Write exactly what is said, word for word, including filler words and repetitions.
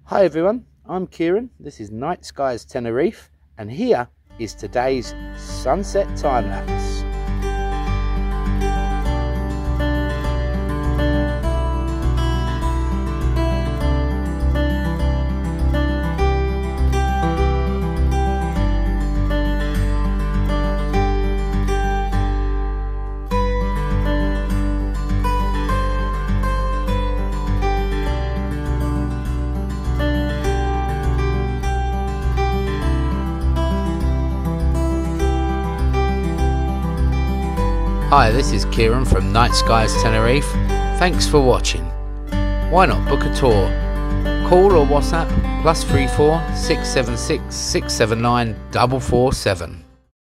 Hi everyone, I'm Kieran, this is Night Skies Tenerife, and here is today's sunset time lapse. Hi, this is Kieran from Night Skies Tenerife. Thanks for watching. Why not book a tour? Call or WhatsApp plus three four six seven six six seven nine double four seven.